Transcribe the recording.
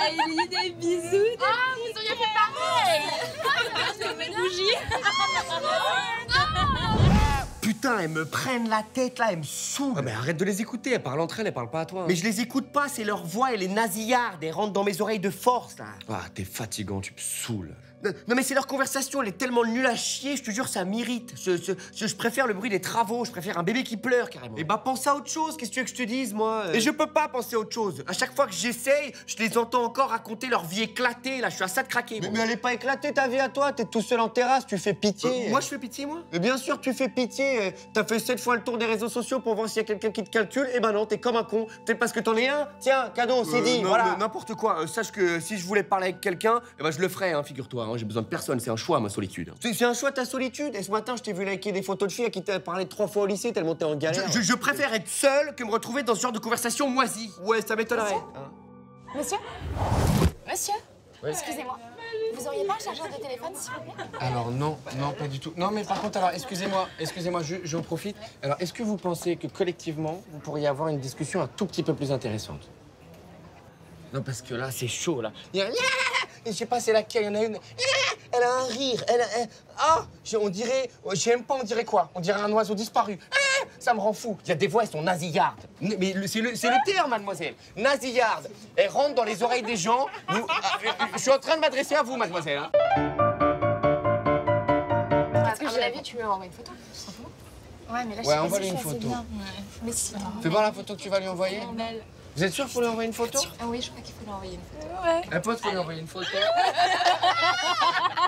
smiley, des bisous. Ah, vous auriez fait pareil. Je te mets une bougie. Putain, elles me prennent la tête là, elles me saoulent. Ah, mais arrête de les écouter, elles parlent entre elles, elles parlent pas à toi. Mais je les écoute pas, c'est leur voix, elle est nasillarde, elles rentrent dans mes oreilles de force là. Ah, t'es fatigant, tu me saoules. Non mais c'est leur conversation, elle est tellement nulle à chier, je te jure, ça m'irrite. Je préfère le bruit des travaux, je préfère un bébé qui pleure carrément. Et bah pense à autre chose, qu'est-ce que tu veux que je te dise moi Et je peux pas penser à autre chose. À chaque fois que j'essaye, je les entends encore raconter leur vie éclatée, là, je suis à ça de craquer. Mais elle est pas éclatée ta vie à toi, t'es tout seul en terrasse, tu fais pitié. Moi je fais pitié moi Mais bien sûr, tu fais pitié. T'as fait 7 fois le tour des réseaux sociaux pour voir s'il y a quelqu'un qui te calcule. Eh ben non, t'es comme un con. Peut-être parce que t'en es un. Tiens, cadeau, c'est dit, non, voilà. N'importe quoi. Sache que si je voulais parler avec quelqu'un, eh ben je le ferais, hein, figure-toi. Hein, j'ai besoin de personne, c'est un choix, ma solitude. C'est un choix ta solitude. Et ce matin, je t'ai vu liker des photos de filles à qui t'as parlé 3 fois au lycée tellement t'es en galère. Je préfère être seul que me retrouver dans ce genre de conversation moisie. Ouais, ça m'étonnerait. Hein. Monsieur Monsieur Excusez-moi. Vous auriez pas un chargeur de téléphone, s'il vous plaît? Alors non, non, pas du tout. Non, mais par contre, alors, excusez-moi, j'en profite. Alors, est-ce que vous pensez que collectivement, vous pourriez avoir une discussion un tout petit peu plus intéressante? Non, parce que là, c'est chaud, là. Il y a... Je sais pas c'est laquelle, il y en a une... Elle a un rire, on dirait... J'aime pas, on dirait quoi? On dirait un oiseau disparu. Ça me rend fou. Il y a des voix, elles sont nasillardes. Mais c'est le terme, mademoiselle. Nasillardes. Elles rentrent dans les oreilles des gens. Je suis en train de m'adresser à vous, mademoiselle. Hein. Parce que à mon avis, tu lui envoies une photo, tout simplement. Ouais, mais là, je sais pas envoie-lui si une je suis assez photo. bien. Mais si. Fais voir la photo que tu vas lui envoyer. Belle. Vous êtes sûr qu'il faut lui envoyer une photo? Ah oui, je crois qu'il faut lui envoyer une photo. Ouais. Un pote, faut lui envoyer une photo.